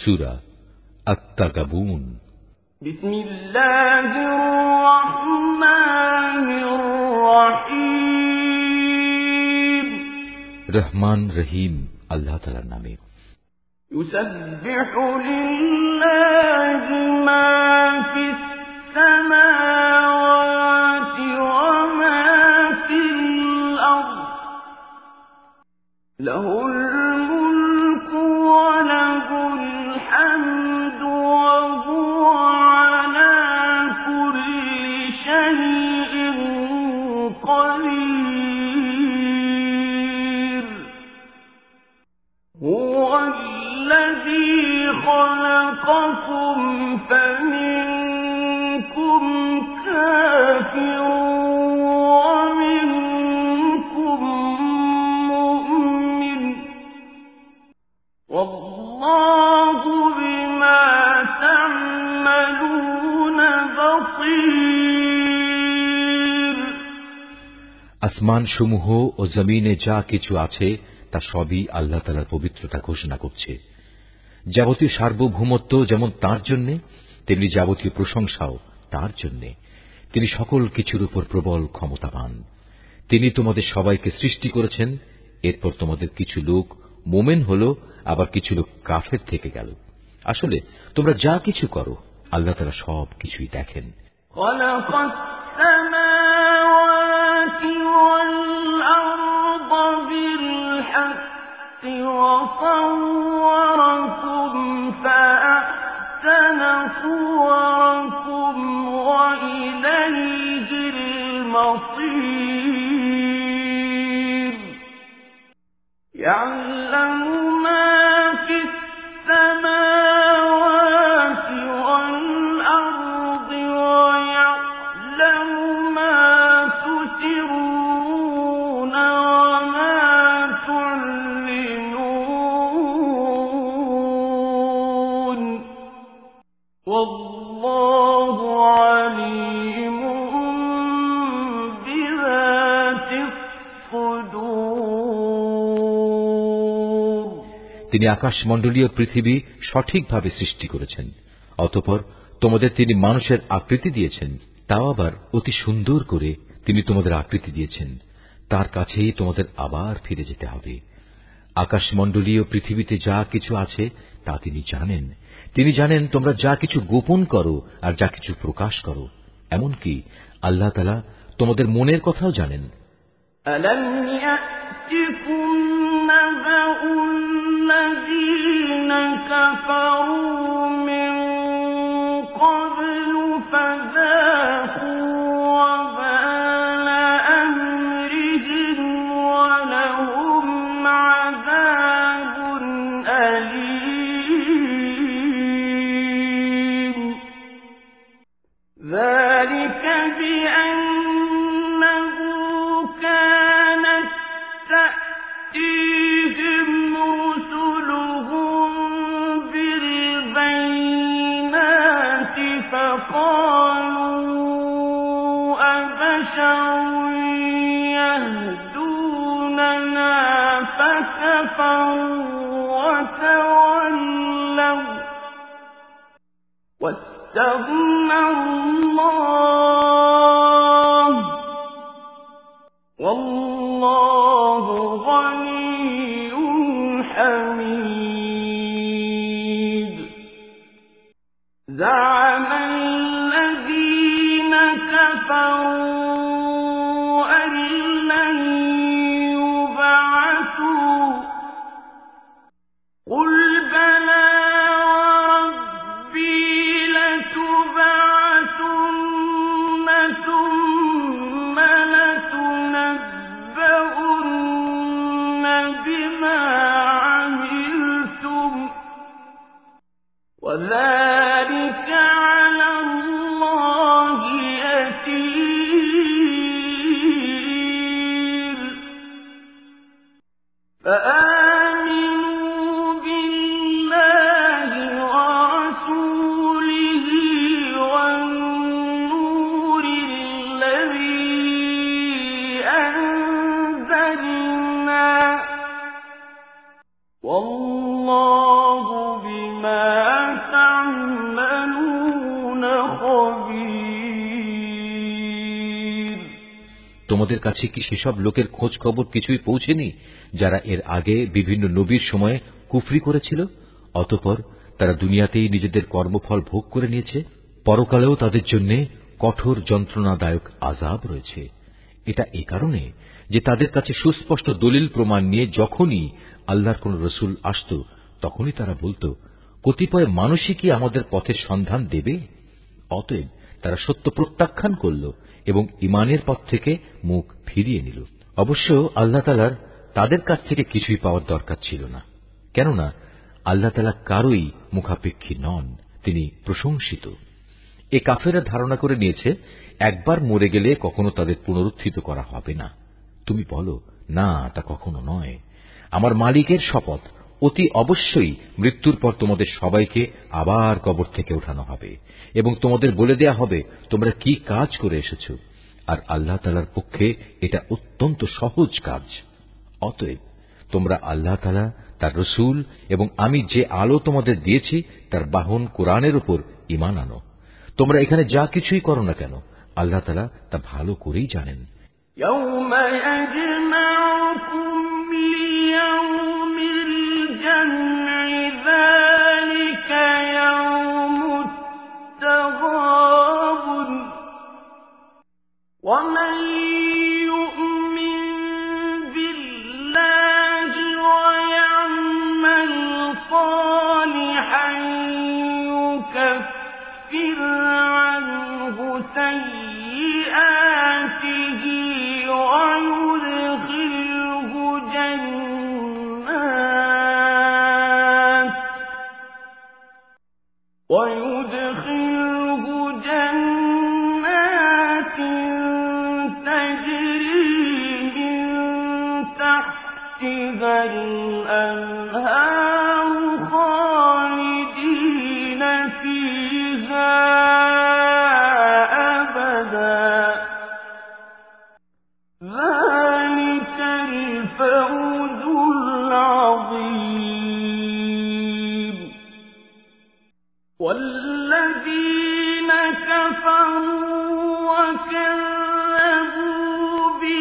সূরা আত-তাগাবুন। বিসমিল্লাহির রহমানির রহিম। রহমান রহিম আল্লাহ তাআলার নামে। ইউসাব্বিহু লিল্লাহি মা ফিস সামাওয়াতি ওয়া মা ফিল আরদ লাহুল মুলকু ওয়া লাহুল হামদু ওয়া হুয়া আলা কুল্লি শাইইন কাদির। হুয়াল্লাযী খালাকাকুম ফামিনকুম কাফিরুন ওয়া মিনকুম মুমিন ওয়াল্লাহু বিমা তা'মালুনা বাসীর। আসমান সমূহ ও জমিনে যা কিছু আছে তা সবই আল্লাহ তাআলার পবিত্রতা ঘোষণা করছে। যাবতীয় সার্বভৌমত্ব যেমন তাঁর জন্য, তেমনি যাবতীয় প্রশংসাও তাঁর জন্য। তিনি সকল কিছুর উপর প্রবল ক্ষমতাবান। তিনি তোমাদের সবাইকে সৃষ্টি করেছেন, এরপর তোমাদের কিছু লোক মোমেন হল, আবার কিছু লোক কাফের থেকে গেল। আসলে তোমরা যা কিছু করো আল্লাহ তাআলা সব কিছুই দেখেন। খালাকাস সামাওয়াতি ওয়াল আরদা বিল হাক্কি ওয়া সাওওয়ারাকুম ফাআহসানা সুওয়ারাকুম ওয়া ইলাইহিল মাসীর। ইয়া'লামু মা ফিস সামাওয়াতি ওয়াল আরদি ওয়া ইয়া'লামু মা তুসিররুনা ওয়া মা তু'লিনুন ওয়াল্লাহু আলীমুন বিযাতিস সুদূর। তিনি আকাশমণ্ডলীয় পৃথিবী সঠিকভাবে সৃষ্টি করেছেন। অতঃপর তোমাদের তিনি মানুষের আকৃতি দিয়েছেন, তাও আবার অতি সুন্দর করে তিনি তোমাদের আকৃতি দিয়েছেন। তার কাছেই তোমাদের আবার ফিরে যেতে হবে। আকাশমণ্ডলীয় পৃথিবীতে যা কিছু আছে তা তিনি জানেন। তিনি জানেন তোমরা যা কিছু গোপন করো আর যা কিছু প্রকাশ করো। এমনকি আল্লাহ তাআলা তোমাদের মনের কথাও জানেন। ألم يأتكم نبأ الذين كفروا من قبل فذاقوا وبال أمرهم ولهم عذاب أليم ذلك بأنه كانت تأتيهم رسلهم بالبينات فقالوا أبشر يهدوننا فكفروا وتولوا واستغنى الله والله غني حميد زعم الذين كفروا أن لن يبعثوا قل بلى وربي لتبعثن ثم لتنبؤن بما عملتم وذلك على الله يسير فآمنوا بالله ورسوله والنور الذي أنزلنا والله بما তোমাদের কাছে কি সেসব লোকের খোঁজ খবর কিছুই পৌঁছেনি যারা এর আগে বিভিন্ন নবীর সময়ে কুফরি করেছিল, অতঃপর তারা দুনিয়াতেই নিজেদের কর্মফল ভোগ করে নিয়েছে, পরকালেও তাদের জন্য কঠোর যন্ত্রণাদায়ক আযাব রয়েছে। এটা এ কারণে যে তাদের কাছে সুস্পষ্ট দলিল প্রমাণ নিয়ে যখনই আল্লাহর কোন রসুল আসত তখনই তারা বলত, কতিপয় মানুষই কি আমাদের পথের সন্ধান দেবে? অতএব তারা সত্য প্রত্যাখ্যান করল এবং ঈমানের পথ থেকে মুখ ফিরিয়ে নিল। অবশ্য আল্লাহ তাআলার তাদের কাছ থেকে কিছুই পাওয়ার দরকার ছিল না, কেননা আল্লাহ তাআলা কারোই মুখাপেক্ষী নন, তিনি প্রশংসিত। এ কাফেররা ধারণা করে নিয়েছে একবার মরে গেলে কখনো তাদের পুনরুত্থিত করা হবে না। তুমি বলো, না, তা কখনো নয়। আমার মালিকের শপথ, অতি অবশ্যই মৃত্যুর পর তোমাদের সবাইকে আবার কবর থেকে ওঠানো হবে এবং তোমাদের বলে দেয়া হবে তোমরা কি কাজ করে এসেছ, আর আল্লাহ তাআলার পক্ষে এটা অত্যন্ত সহজ কাজ। অতএব তোমরা আল্লাহ তাআলা, তার রসুল এবং আমি যে আলো তোমাদের দিয়েছি তার বাহন কোরআনের উপর ঈমান আনো। তোমরা এখানে যা কিছুই করো না কেন আল্লাহ তাআলা তা ভালো করেই জানেন। يَوْمَ يَجْمَعُكُمْ لِيَوْمِ الْجَمْعِ ذَلِكَ يَوْمُ التَّغَابُنِ وَمَن يُؤْمِن بِاللَّهِ وَيَعْمَلْ صَالِحًا يُكَفِّرْ عَنْهُ سَيِّئَاتِهِ ويدخله جنات تجري من تحتها الأنهار خالدين فيها أبدا ذلك الفوز العظيم والذين كفروا وكذبوا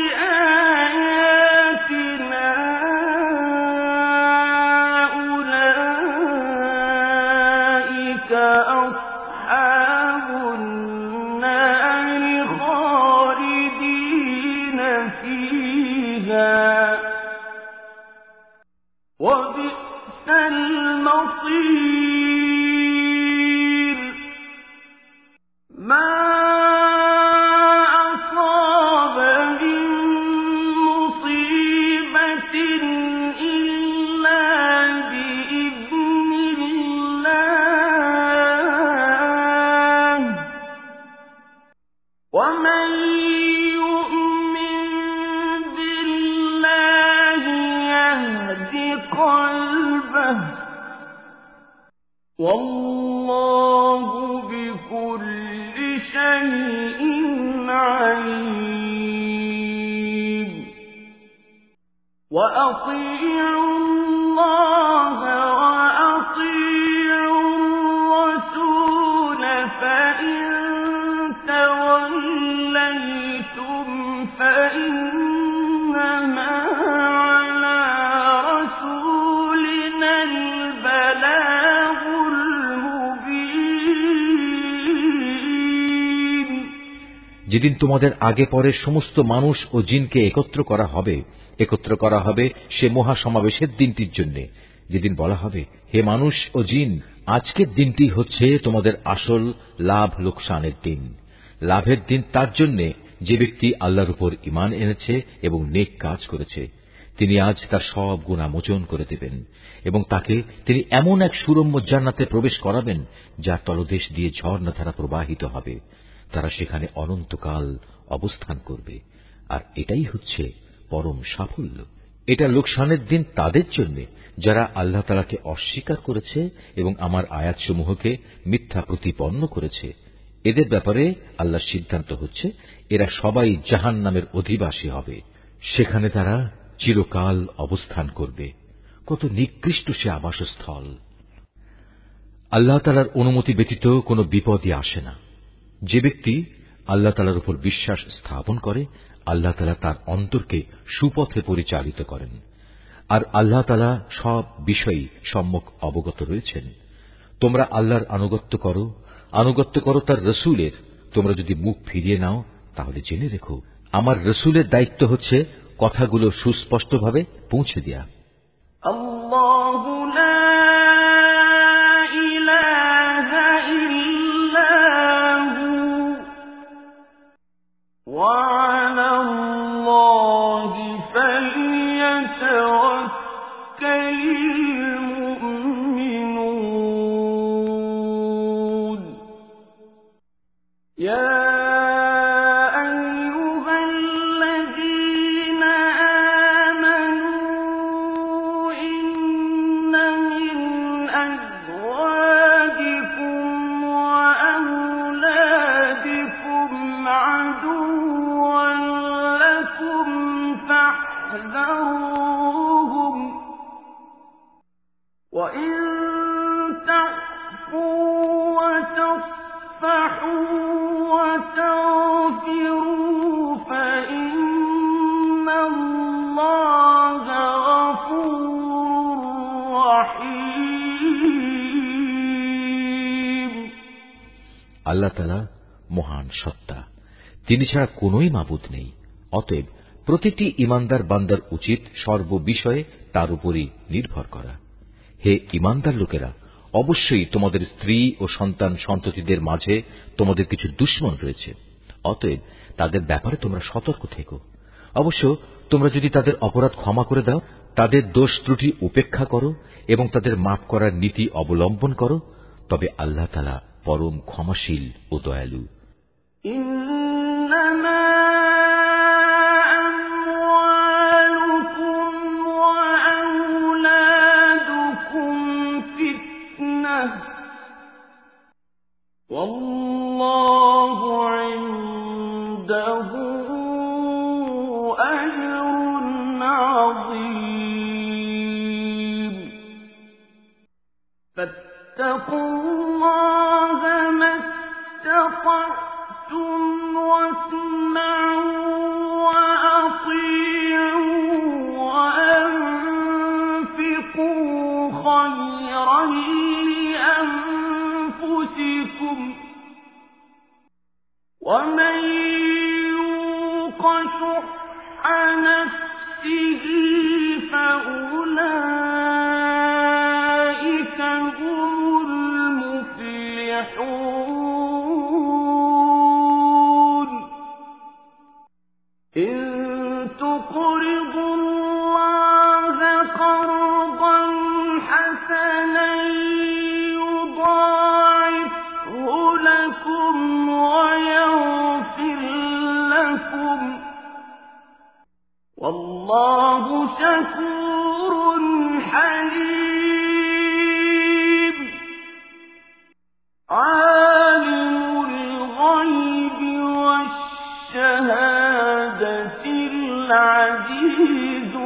بآياتنا أولئك أصحاب النار خالدين فيها وبئس المصير ما أصاب من مصيبة إلا بإذن الله ومن يؤمن بالله يهد قلبه والله بكل شيء عليم وأطيعوا الله وأطيعوا الرسول فإن توليتم فإنما على رسولنا البلاغ المبين যেদিন তোমাদের আগে পরে সমস্ত মানুষ ও জিনকে একত্র করা হবে সে মহা সমাবেশের দিনটির জন্য, যেদিন বলা হবে, হে মানুষ ও জিন, আজকের দিনটি হচ্ছে তোমাদের আসল লাভ লোকসানের দিন। লাভের দিন তার জন্য যে ব্যক্তি আল্লাহর উপর ঈমান এনেছে এবং নেক কাজ করেছে, তিনি আজ তার সব গুনাহ মোচন করে দেবেন এবং তাকে তিনি এমন এক সুরম্য জান্নাতে প্রবেশ করাবেন যার তলদেশ দিয়ে ঝর্ণাধারা প্রবাহিত হবে। তারা সেখানে অনন্তকাল অবস্থান করবে, আর এটাই হচ্ছে পরম সাফল্য। এটা লোকসানের দিন তাদের জন্য যারা আল্লাহ তাআলাকে অস্বীকার করেছে এবং আমার আয়াতসমূহকে মিথ্যা প্রতিপন্ন করেছে। এদের ব্যাপারে আল্লাহর সিদ্ধান্ত হচ্ছে, এরা সবাই জাহান্নামের অধিবাসী হবে, সেখানে তারা চিরকাল অবস্থান করবে। কত নিকৃষ্ট সে আবাসস্থল! আল্লাহ তাআলার অনুমতি ব্যতীত কোনো বিপদই আসে না। যে ব্যক্তি আল্লাহ তাআলার উপর বিশ্বাস স্থাপন করে, আল্লাহ তাআলা তার অন্তরকে সুপথে পরিচালিত করেন। আর আল্লাহ তাআলা সব বিষয়ই সম্যক অবগত রয়েছেন। তোমরা আল্লাহর আনুগত্য করো তার রসুলের। তোমরা যদি মুখ ফিরিয়ে নাও তাহলে জেনে রেখো, আমার রসুলের দায়িত্ব হচ্ছে কথাগুলো সুস্পষ্টভাবে পৌঁছে দেয়া। আল্লাহু লা ইলাহা ইল্লাহু ওয়া আলাল্লাহি ফালইয়াতাওয়াক্কালিল মুমিনুন। ইয়া وَإِن تَعْفُوا وَتَصْفَحُوا وَتَغْفِرُوا فَإِنَّ اللَّهَ غَفُورٌ رَّحِيمٌ। আল্লাহ তাআলা মহান সত্তা, তিনি ছাড়া কোনই মাবুদ নেই। অতএব প্রতিটি ঈমানদার বান্দার উচিত সর্ববিষয়ে তার উপরই নির্ভর করা। হে ঈমানদার লোকেরা, অবশ্যই তোমাদের স্ত্রী ও সন্তান সন্ততিদের মাঝে তোমাদের কিছু দুশমন রয়েছে। অতএব তাদের ব্যাপারে তোমরা সতর্ক থেকো। অবশ্য তোমরা যদি তাদের অপরাধ ক্ষমা করে দাও, তাদের দোষ ত্রুটি উপেক্ষা করো এবং তাদের মাফ করার নীতি অবলম্বন করো, তবে আল্লাহ তাআলা পরম ক্ষমাশীল ও দয়ালু। والله عنده أجر عظيم فاتقوا الله ما استطعتم واسمعوا وأطيعوا وأنفقوا خيرا لأنفسكم ومن يوق شح نفسه فأولئك هم المفلحون إن تقرضوا الله قرضا حسنا يضاعفه لكم ويغفر لكم والله شكور حليم عالم الغيب والشهادة العزيز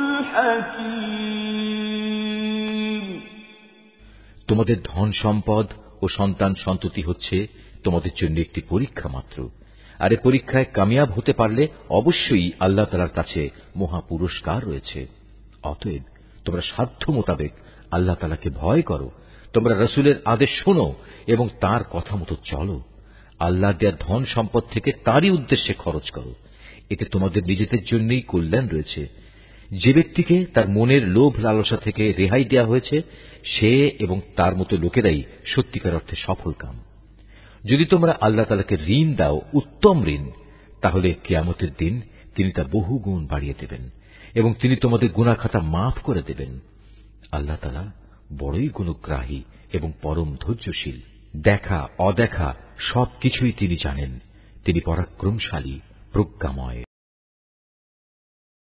الحكيم। তোমাদের ধন সম্পদ ও সন্তান সন্ততি হচ্ছে তোমাদের জন্য একটি পরীক্ষা মাত্র। আর এই পরীক্ষায় কামিয়াব হতে পারলে অবশ্যই আল্লাহ তাআলার কাছে মহা পুরস্কার রয়েছে। অতএব তোমরা সাধ্য মোতাবেক আল্লাহ তাআলাকে ভয় করো, তোমরা রাসূলের আদেশ শোনো এবং তার কথা মতো চলো। আল্লাহ দেয়া ধন সম্পদ থেকে তারই উদ্দেশ্যে খরচ করো, এতে তোমাদের নিজেদের জন্যই কল্যাণ রয়েছে। যে ব্যক্তিকে তার মনের লোভ লালসা থেকে রেহাই দেওয়া হয়েছে, সে এবং তার মতো লোকেরাই সত্যিকার অর্থে সফলকাম। যদি তোমরা আল্লাহ তাআলাকে ঋণ দাও, উত্তম ঋণ, তাহলে কিয়ামতের দিন তিনি তা বহুগুণ বাড়িয়ে দেবেন এবং তিনি তোমাদের গুনাহ খাতা মাফ করে দেবেন। আল্লাহ তাআলা বড়ই গুণগ্রাহী এবং পরম ধৈর্যশীল। দেখা অদেখা সবকিছুই তিনি জানেন। তিনি পরাক্রমশালী, প্রজ্ঞাময়।